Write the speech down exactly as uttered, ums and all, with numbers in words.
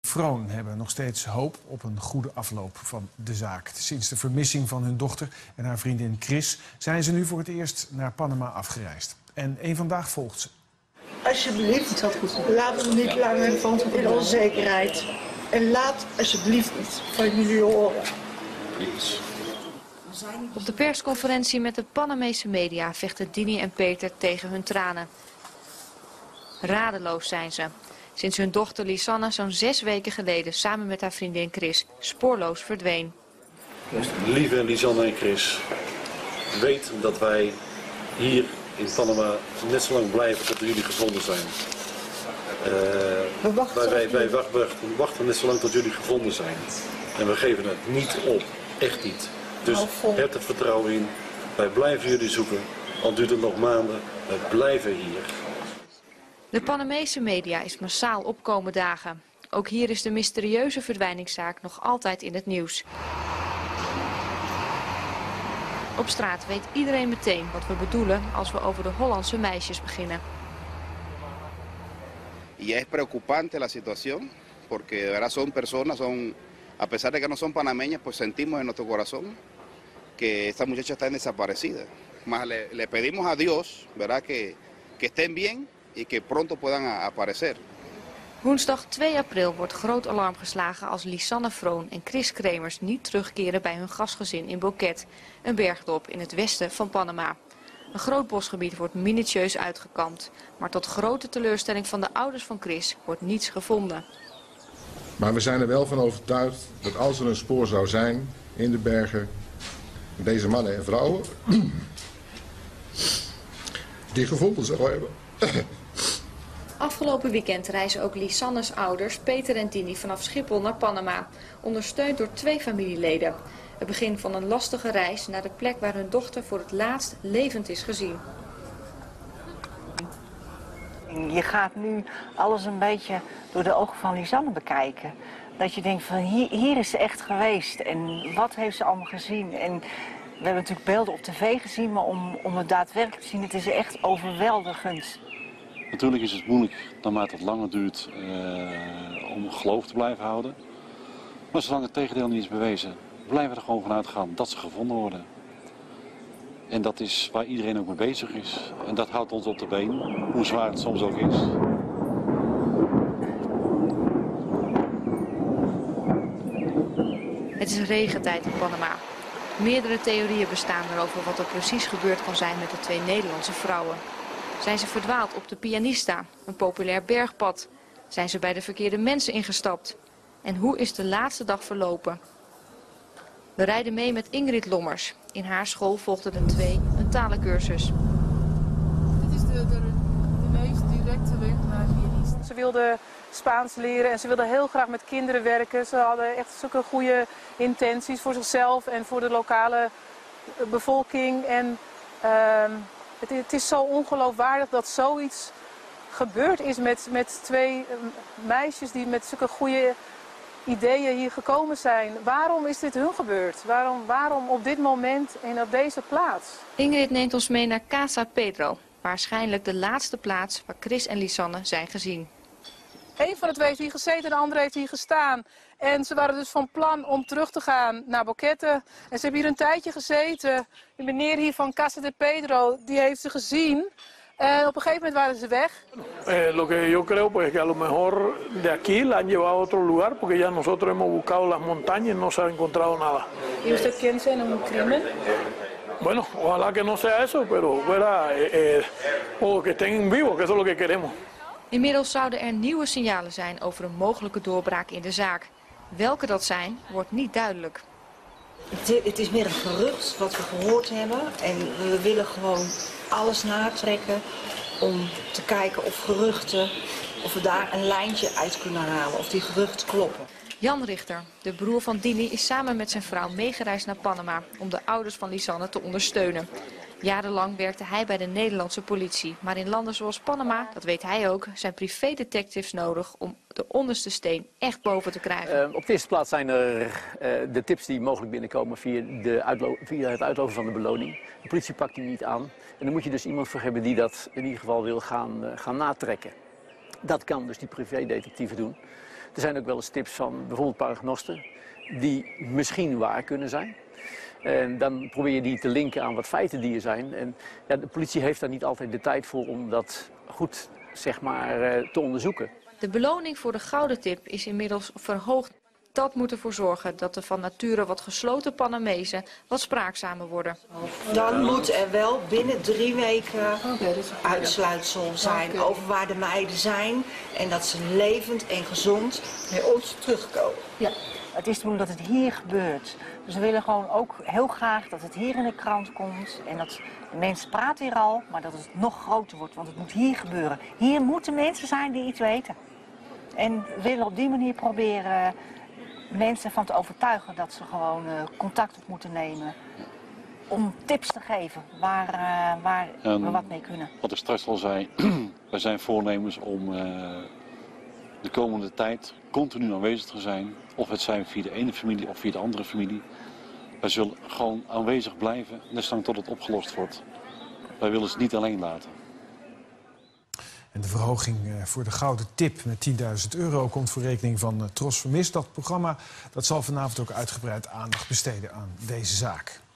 Vroon hebben nog steeds hoop op een goede afloop van de zaak. Sinds de vermissing van hun dochter en haar vriendin Chris zijn ze nu voor het eerst naar Panama afgereisd. En één vandaag volgt ze. Alsjeblieft, laat ons niet langer in onzekerheid. En laat alsjeblieft iets van jullie horen. Op de persconferentie met de Panamese media vechten Dini en Peter tegen hun tranen. Radeloos zijn ze. Sinds hun dochter Lisanne zo'n zes weken geleden samen met haar vriendin Chris spoorloos verdween. Lieve Lisanne en Chris, weet dat wij hier in Panama net zo lang blijven tot jullie gevonden zijn. Uh, we wachten, wij, wij, wij wachten, wachten net zo lang tot jullie gevonden zijn. En we geven het niet op, echt niet. Dus heb het vertrouwen in, wij blijven jullie zoeken, al duurt het nog maanden, wij blijven hier. De Panamese media is massaal opkomen dagen. Ook hier is de mysterieuze verdwijningszaak nog altijd in het nieuws. Op straat weet iedereen meteen wat we bedoelen als we over de Hollandse meisjes beginnen. Y es preocupante la situación, porque de verdad son personas, son, a pesar de que no son panameñas, pues sentimos en nuestro corazón que esta muchacha está desaparecida. Más le, le pedimos a Dios, verdad, que, que estén bien y que pronto puedan aparecer. Woensdag twee april wordt groot alarm geslagen als Lisanne Vroon en Chris Kremers niet terugkeren bij hun gastgezin in Boquete, een bergdorp in het westen van Panama. Een groot bosgebied wordt minutieus uitgekampt, maar tot grote teleurstelling van de ouders van Chris wordt niets gevonden. Maar we zijn er wel van overtuigd dat als er een spoor zou zijn in de bergen, deze mannen en vrouwen, die gevonden zou hebben. Afgelopen weekend reizen ook Lisanne's ouders, Peter en Dini, vanaf Schiphol naar Panama, ondersteund door twee familieleden. Het begin van een lastige reis naar de plek waar hun dochter voor het laatst levend is gezien. Je gaat nu alles een beetje door de ogen van Lisanne bekijken. Dat je denkt van hier, hier is ze echt geweest en wat heeft ze allemaal gezien. En we hebben natuurlijk beelden op tv gezien, maar om, om het daadwerkelijk te zien, het is echt overweldigend. Natuurlijk is het moeilijk naarmate het langer duurt uh, om geloof te blijven houden. Maar zolang het tegendeel niet is bewezen, blijven we er gewoon vanuit gaan dat ze gevonden worden. En dat is waar iedereen ook mee bezig is. En dat houdt ons op de been, hoe zwaar het soms ook is. Het is regentijd in Panama. Meerdere theorieën bestaan erover wat er precies gebeurd kan zijn met de twee Nederlandse vrouwen. Zijn ze verdwaald op de Pianista, een populair bergpad? Zijn ze bij de verkeerde mensen ingestapt? En hoe is de laatste dag verlopen? We rijden mee met Ingrid Lommers. In haar school volgden de twee een talencursus. Dit is de, de, de meest directe weg naar Pianista. Ze wilden Spaans leren en ze wilden heel graag met kinderen werken. Ze hadden echt zulke goede intenties voor zichzelf en voor de lokale bevolking. En, uh, Het, het is zo ongeloofwaardig dat zoiets gebeurd is met, met twee meisjes die met zulke goede ideeën hier gekomen zijn. Waarom is dit hun gebeurd? Waarom, waarom op dit moment en op deze plaats? Ingrid neemt ons mee naar Casa Pedro. Waarschijnlijk de laatste plaats waar Chris en Lisanne zijn gezien. Eén van de twee heeft hier gezeten, de andere heeft hier gestaan. En ze waren dus van plan om terug te gaan naar Boquete. En ze hebben hier een tijdje gezeten. De meneer hier van Casa de Pedro, die heeft ze gezien. En op een gegeven moment waren ze weg. Eh, lo que yo creo pues que a lo mejor de aquí la han llevado a otro lugar porque ya nosotros hemos buscado las montañas y no se ha encontrado nada. ¿Y usted piensa en un crimen? Bueno, ojalá que no sea eso, pero fuera eh, eh, o que estén vivos, que eso es lo que queremos. Inmiddels zouden er nieuwe signalen zijn over een mogelijke doorbraak in de zaak. Welke dat zijn, wordt niet duidelijk. Het, het is meer een gerucht wat we gehoord hebben. En we willen gewoon alles natrekken om te kijken of geruchten, of we daar een lijntje uit kunnen halen. Of die geruchten kloppen. Jan Richter, de broer van Dini, is samen met zijn vrouw meegereisd naar Panama om de ouders van Lisanne te ondersteunen. Jarenlang werkte hij bij de Nederlandse politie. Maar in landen zoals Panama, dat weet hij ook, zijn privédetectives nodig om de onderste steen echt boven te krijgen. Uh, op de eerste plaats zijn er uh, de tips die mogelijk binnenkomen via, de via het uitloven van de beloning. De politie pakt die niet aan. En dan moet je dus iemand voor hebben die dat in ieder geval wil gaan, uh, gaan natrekken. Dat kan dus die privédetectieve doen. Er zijn ook wel eens tips van bijvoorbeeld paragnosten, die misschien waar kunnen zijn. En dan probeer je die te linken aan wat feiten die er zijn. En ja, de politie heeft daar niet altijd de tijd voor om dat goed, zeg maar, te onderzoeken. De beloning voor de gouden tip is inmiddels verhoogd. Dat moet ervoor zorgen dat de van nature wat gesloten Panamezen wat spraakzamer worden. Dan moet er wel binnen drie weken uitsluitsel zijn over waar de meiden zijn. En dat ze levend en gezond bij ons terugkomen. Ja, het is toen dat het hier gebeurt. Dus we willen gewoon ook heel graag dat het hier in de krant komt. En dat de mensen praten hier al, maar dat het nog groter wordt. Want het moet hier gebeuren. Hier moeten mensen zijn die iets weten. En we willen op die manier proberen mensen van te overtuigen dat ze gewoon uh, contact op moeten nemen. Om tips te geven waar, uh, waar en we wat mee kunnen. Wat ik straks al zei, wij zijn voornemens om uh, de komende tijd continu aanwezig te zijn. Of het zijn via de ene familie of via de andere familie. Wij zullen gewoon aanwezig blijven, net tot het opgelost wordt. Wij willen ze niet alleen laten. En de verhoging voor de gouden tip met tienduizend euro komt voor rekening van Tros Vermist. Dat programma dat zal vanavond ook uitgebreid aandacht besteden aan deze zaak.